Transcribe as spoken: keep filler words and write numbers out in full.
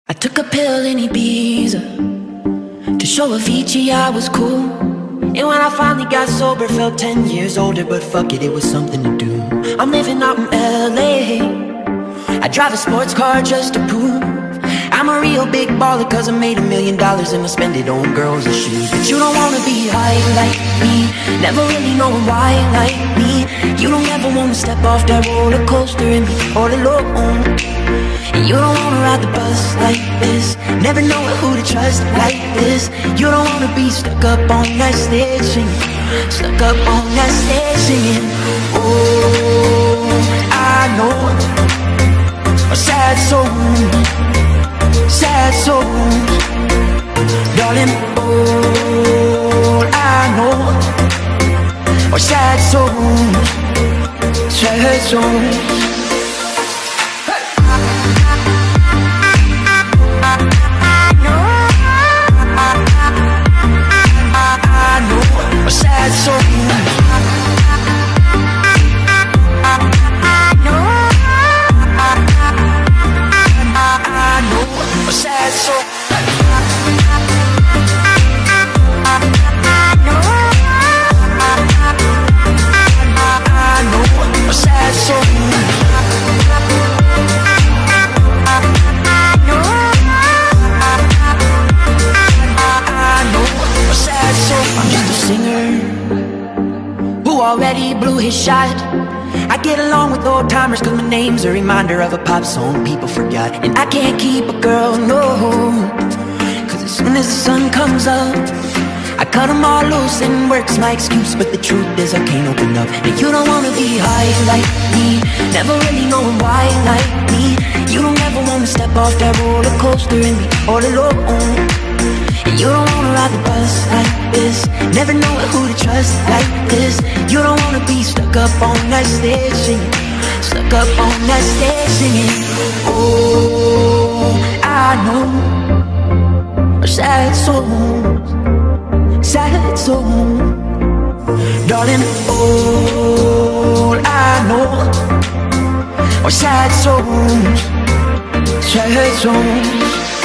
I took a pill in Ibiza to show Avicii I was cool. And when I finally got sober, felt ten years older. But fuck it, it was something to do. I'm living out in L A. I drive a sports car just to prove I'm a real big baller, cause I made a million dollars and I spend it on girls and shoes. But you don't wanna be high like me, never really knowing why like me. You don't ever wanna step off that roller coaster and be all alone. And you don't wanna ride the bus like this, never knowing who to trust like this. You don't wanna be stuck up on that stage singing, stuck up on that stage singing. Oh, I know a sad soul, sad souls, darling. All I know are sad souls, sad souls. Sad souls. Sad soul. I know a sad soul. I know a sad soul. I'm just a singer who already blew his shot. I get along with old timers cause my name's a reminder of a pop song people forgot. And I can't keep a girl, no, cause as soon as the sun comes up I cut them all loose and work's my excuse. But the truth is I can't open up. And you don't wanna be high like me, never really knowing why like me. You don't ever wanna step off that roller coaster and be all alone. And you don't wanna ride the bus like this, never knowing who to trust like this. You don't wanna be stuck up on that stage singing, stuck up on that stage singing. Oh, I know a sad soul, sad soul, darling. All I know are sad souls, sad souls.